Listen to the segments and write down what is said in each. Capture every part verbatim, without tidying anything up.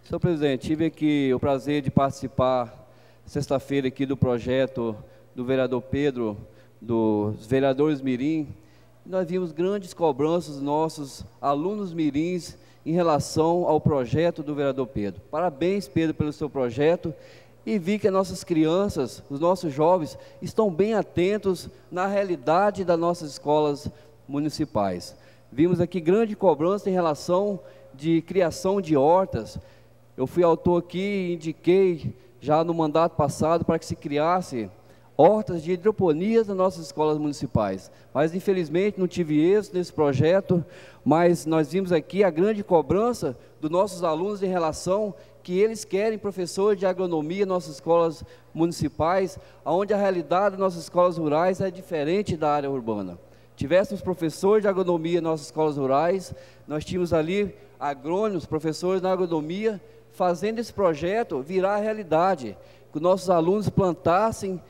Senhor presidente, tive aqui o prazer de participar sexta-feira aqui do projeto do vereador Pedro, dos vereadores mirim. Nós vimos grandes cobranças dos nossos alunos mirins em relação ao projeto do vereador Pedro. Parabéns, Pedro, pelo seu projeto, e vi que as nossas crianças, os nossos jovens, estão bem atentos na realidade das nossas escolas municipais. Vimos aqui grande cobrança em relação de criação de hortas. Eu fui autor aqui e indiquei já no mandato passado para que se criasse hortas de hidroponias nas nossas escolas municipais, mas infelizmente não tive êxito nesse projeto. Mas nós vimos aqui a grande cobrança dos nossos alunos em relação que eles querem professores de agronomia nas nossas escolas municipais, onde a realidade das nossas escolas rurais é diferente da área urbana. Tivéssemos professores de agronomia nas nossas escolas rurais, nós tínhamos ali agrônomos, professores na agronomia, fazendo esse projeto virar realidade, que os nossos alunos plantassem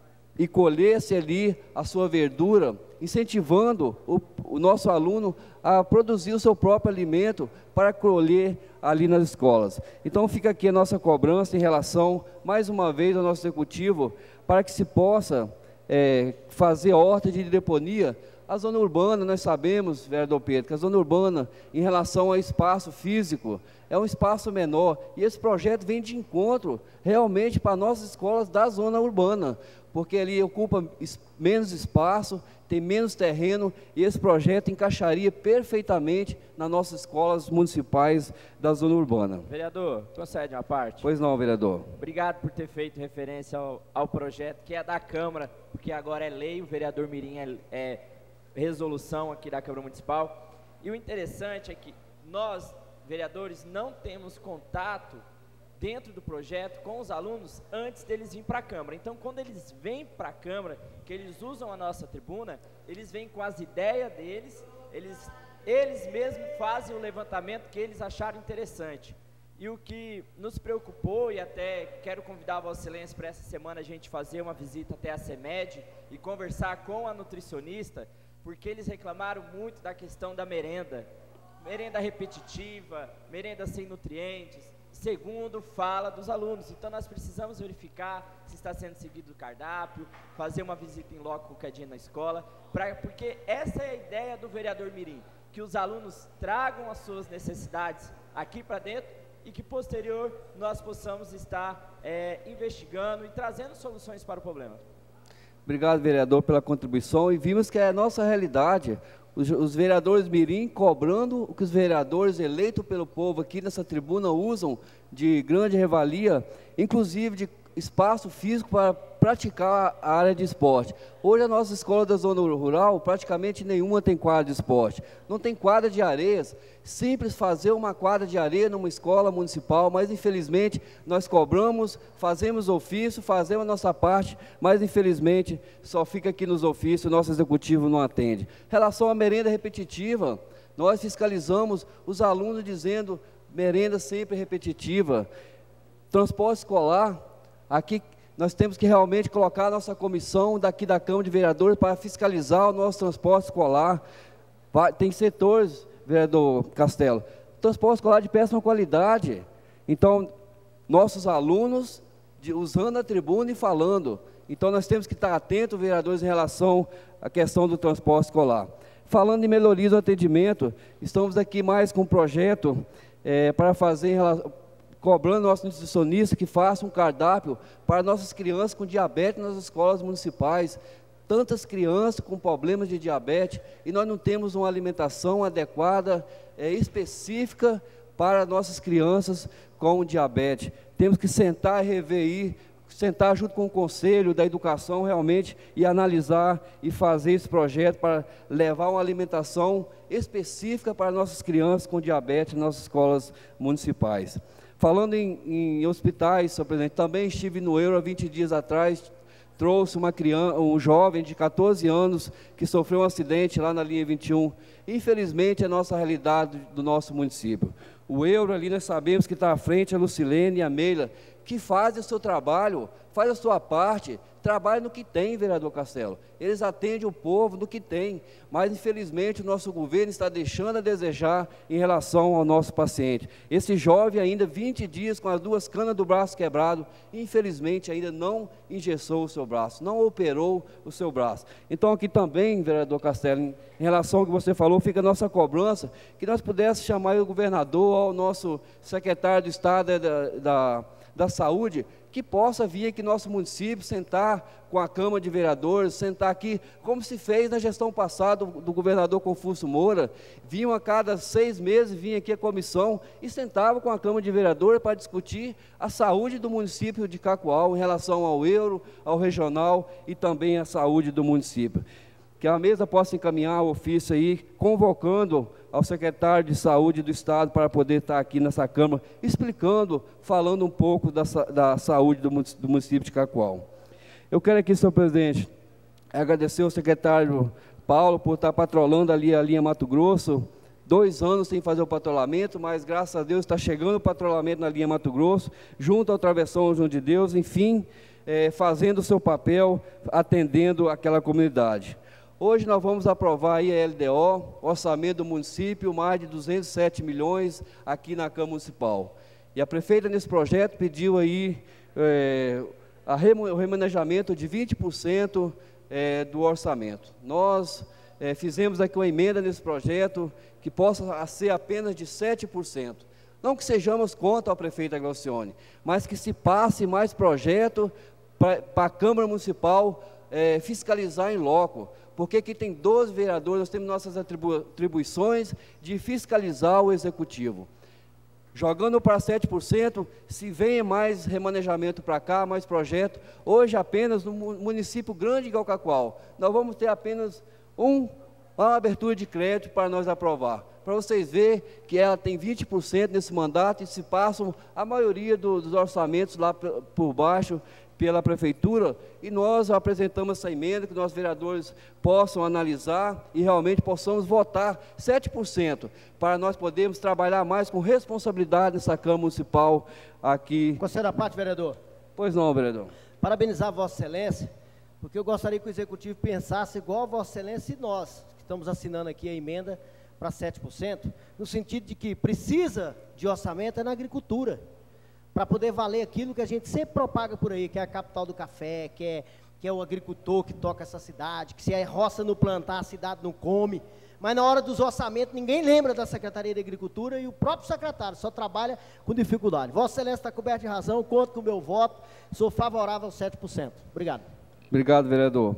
e colhessem ali a sua verdura, incentivando o, o nosso aluno a produzir o seu próprio alimento para colher ali nas escolas. Então fica aqui a nossa cobrança em relação, mais uma vez, ao nosso executivo, para que se possa é, fazer horta de hidroponia. A zona urbana, nós sabemos, vereador Pedro, que a zona urbana, em relação ao espaço físico, é um espaço menor, e esse projeto vem de encontro realmente para nossas escolas da zona urbana, porque ali ocupa menos espaço, tem menos terreno, e esse projeto encaixaria perfeitamente nas nossas escolas municipais da zona urbana. Vereador, concede uma parte? Pois não, vereador. Obrigado por ter feito referência ao, ao projeto, que é da Câmara, porque agora é lei, o vereador mirim é, é resolução aqui da Câmara Municipal. E o interessante é que nós, vereadores, não temos contato dentro do projeto com os alunos antes deles virem para a Câmara. Então, quando eles vêm para a Câmara, que eles usam a nossa tribuna, eles vêm com as ideias deles, eles, eles mesmos fazem o levantamento que eles acharam interessante. E o que nos preocupou, e até quero convidar a Vossa Excelência para essa semana a gente fazer uma visita até a CEMED e conversar com a nutricionista, porque eles reclamaram muito da questão da merenda, merenda repetitiva, merenda sem nutrientes, segundo fala dos alunos. Então nós precisamos verificar se está sendo seguido o cardápio, fazer uma visita em loco qualquer dia na escola, pra, porque essa é a ideia do vereador mirim, que os alunos tragam as suas necessidades aqui para dentro e que posterior nós possamos estar é, investigando e trazendo soluções para o problema. Obrigado, vereador, pela contribuição, e vimos que é a nossa realidade, os, os vereadores mirim cobrando o que os vereadores eleitos pelo povo aqui nessa tribuna usam de grande revalia, inclusive de espaço físico para praticar a área de esporte. Hoje a nossa escola da zona rural, praticamente nenhuma tem quadra de esporte, não tem quadra de areias. Simples fazer uma quadra de areia numa escola municipal, mas infelizmente nós cobramos, fazemos ofício, fazemos a nossa parte, mas infelizmente só fica aqui nos ofícios, o nosso executivo não atende. Em relação à merenda repetitiva, nós fiscalizamos os alunos dizendo merenda sempre repetitiva. Transporte escolar, aqui nós temos que realmente colocar a nossa comissão daqui da Câmara de Vereadores para fiscalizar o nosso transporte escolar. Tem setores, vereador Castelo, transporte escolar de péssima qualidade. Então, nossos alunos de, usando a tribuna e falando. Então, nós temos que estar atentos, vereadores, em relação à questão do transporte escolar. Falando em melhoria do atendimento, estamos aqui mais com um projeto é, para fazer em relação, cobrando nosso nutricionista que faça um cardápio para nossas crianças com diabetes nas escolas municipais. Tantas crianças com problemas de diabetes, e nós não temos uma alimentação adequada, é, específica para nossas crianças com diabetes. Temos que sentar e rever, aí, sentar junto com o Conselho da Educação realmente e analisar e fazer esse projeto para levar uma alimentação específica para nossas crianças com diabetes nas nossas escolas municipais. Falando em, em hospitais, senhor presidente, também estive no Euro há vinte dias atrás, trouxe uma criança, um jovem de quatorze anos que sofreu um acidente lá na linha vinte e um. Infelizmente, é a nossa realidade do nosso município. O Euro ali, nós sabemos que está à frente a Lucilene e a Meila, que fazem o seu trabalho, faz a sua parte, trabalham no que tem, vereador Castelo. Eles atendem o povo no que tem, mas infelizmente o nosso governo está deixando a desejar em relação ao nosso paciente. Esse jovem ainda vinte dias com as duas canas do braço quebrado, infelizmente ainda não engessou o seu braço, não operou o seu braço. Então aqui também, vereador Castelo, em relação ao que você falou, fica a nossa cobrança, que nós pudéssemos chamar o governador, ao nosso secretário de Estado da, da, da Saúde, que possa vir aqui no nosso município, sentar com a Câmara de Vereadores, sentar aqui, como se fez na gestão passada do, do governador Confúcio Moura. Vinham a cada seis meses, vinha aqui a comissão e sentava com a Câmara de Vereadores para discutir a saúde do município de Cacoal em relação ao euro, ao regional e também a saúde do município. Que a mesa possa encaminhar o ofício aí, convocando ao secretário de Saúde do Estado para poder estar aqui nessa Câmara, explicando, falando um pouco da, da saúde do, do município de Cacoal. Eu quero aqui, senhor presidente, agradecer ao secretário Paulo por estar patrolando ali a linha Mato Grosso, dois anos sem fazer o patrulhamento, mas graças a Deus está chegando o patrulhamento na linha Mato Grosso, junto ao Travessão João de Deus, enfim, é, fazendo o seu papel, atendendo aquela comunidade. Hoje nós vamos aprovar aí a L D O, orçamento do município, mais de duzentos e sete milhões aqui na Câmara Municipal. E a prefeita nesse projeto pediu aí é, a remo, o remanejamento de vinte por cento é, do orçamento. Nós é, fizemos aqui uma emenda nesse projeto que possa ser apenas de sete por cento. Não que sejamos contra a prefeita Glaucione, mas que se passe mais projeto para a Câmara Municipal é, fiscalizar em loco. Porque aqui tem doze vereadores, nós temos nossas atribu atribuições de fiscalizar o executivo. Jogando para sete por cento, se vem mais remanejamento para cá, mais projeto, hoje apenas no município grande de Cacoal, nós vamos ter apenas um, uma abertura de crédito para nós aprovar. Para vocês verem que ela tem vinte por cento nesse mandato e se passam a maioria do, dos orçamentos lá por baixo, pela prefeitura, e nós apresentamos essa emenda, que nós vereadores possam analisar e realmente possamos votar sete por cento, para nós podermos trabalhar mais com responsabilidade nessa Câmara Municipal aqui. Considera a parte, vereador. Pois não, vereador. Parabenizar Vossa Excelência, porque eu gostaria que o Executivo pensasse igual a Vossa Excelência e nós, que estamos assinando aqui a emenda para sete por cento, no sentido de que precisa de orçamento é na agricultura, para poder valer aquilo que a gente sempre propaga por aí, que é a capital do café, que é, que é o agricultor que toca essa cidade, que se a roça não plantar, a cidade não come. Mas na hora dos orçamentos, ninguém lembra da Secretaria de Agricultura e o próprio secretário só trabalha com dificuldade. Vossa Excelência está coberto de razão, conto com o meu voto, sou favorável aos sete por cento. Obrigado. Obrigado, vereador.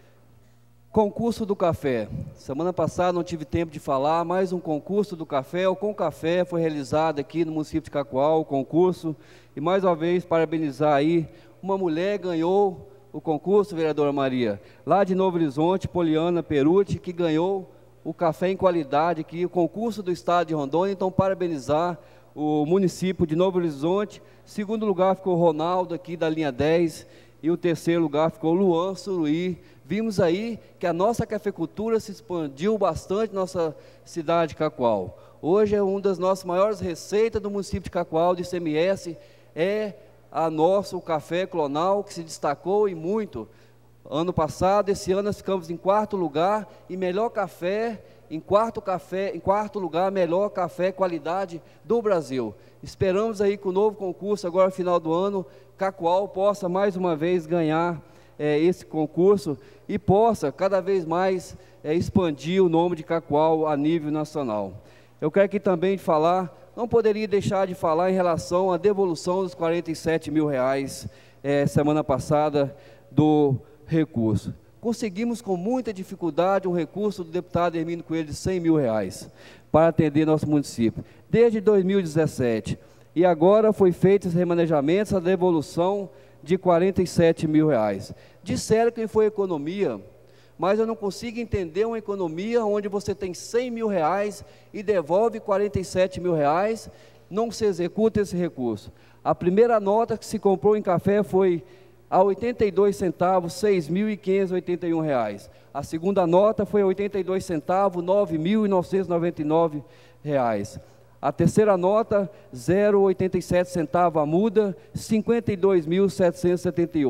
Concurso do café. Semana passada não tive tempo de falar, mas um concurso do café, o Com Café, foi realizado aqui no município de Cacoal, o concurso, e mais uma vez parabenizar aí, uma mulher ganhou o concurso, vereadora Maria, lá de Novo Horizonte, Poliana Perucci, que ganhou o café em qualidade aqui, o concurso do estado de Rondônia, então parabenizar o município de Novo Horizonte. Segundo lugar ficou o Ronaldo aqui da linha dez, e o terceiro lugar ficou o Luan Suruí. Vimos aí que a nossa cafeicultura se expandiu bastante na nossa cidade de Cacoal. Hoje é uma das nossas maiores receitas do município de Cacoal, de I C M S, é a nosso o café clonal, que se destacou e muito. Ano passado, esse ano nós ficamos em quarto lugar, e melhor café, em quarto, café, em quarto lugar, melhor café qualidade do Brasil. Esperamos aí que o novo concurso, agora no final do ano, Cacoal possa mais uma vez ganhar é, esse concurso e possa cada vez mais é, expandir o nome de Cacoal a nível nacional. Eu quero aqui também falar, não poderia deixar de falar em relação à devolução dos quarenta e sete mil reais é, semana passada do recurso. Conseguimos com muita dificuldade um recurso do deputado Hermínio Coelho de cem mil reais para atender nosso município, desde dois mil e dezessete. E agora foi feito esse remanejamento, a devolução de quarenta e sete mil reais. Disseram que foi economia, mas eu não consigo entender uma economia onde você tem cem mil reais e devolve quarenta e sete mil reais, não se executa esse recurso. A primeira nota que se comprou em café foi a oitenta e dois centavos, seis mil quinhentos e oitenta e um reais. A segunda nota foi a oitenta e dois centavos, nove mil novecentos e noventa e nove reais. A terceira nota, zero vírgula oitenta e sete centavos a muda, cinquenta e dois mil setecentos e setenta e um.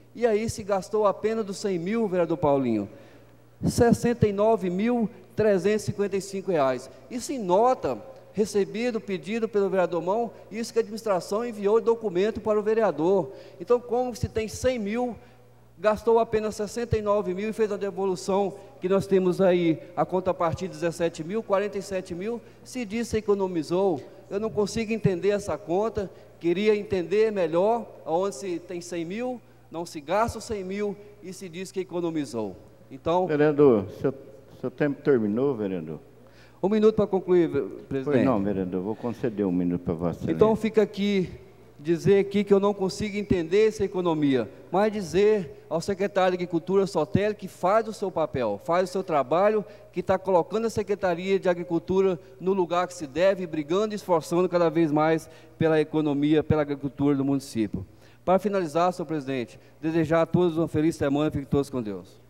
E aí se gastou apenas dos cem mil, vereador Paulinho, sessenta e nove mil trezentos e cinquenta e cinco reais. Isso em nota, recebido, pedido pelo vereador Mão, isso que a administração enviou o documento para o vereador. Então, como se tem cem mil, gastou apenas sessenta e nove mil e fez a devolução que nós temos aí, a contrapartida dezessete mil, quarenta e sete mil, se diz que economizou. Eu não consigo entender essa conta, queria entender melhor, onde se tem cem mil, não se gasta os cem mil e se diz que economizou. Então, vereador, seu, seu tempo terminou, vereador? Um minuto para concluir, presidente. Pois não, vereador, vou conceder um minuto para Vossa Excelência. Então fica aqui, dizer aqui que eu não consigo entender essa economia, mas dizer ao secretário de Agricultura, Sotelli, que faz o seu papel, faz o seu trabalho, que está colocando a Secretaria de Agricultura no lugar que se deve, brigando e esforçando cada vez mais pela economia, pela agricultura do município. Para finalizar, senhor presidente, desejar a todos uma feliz semana, fiquem todos com Deus.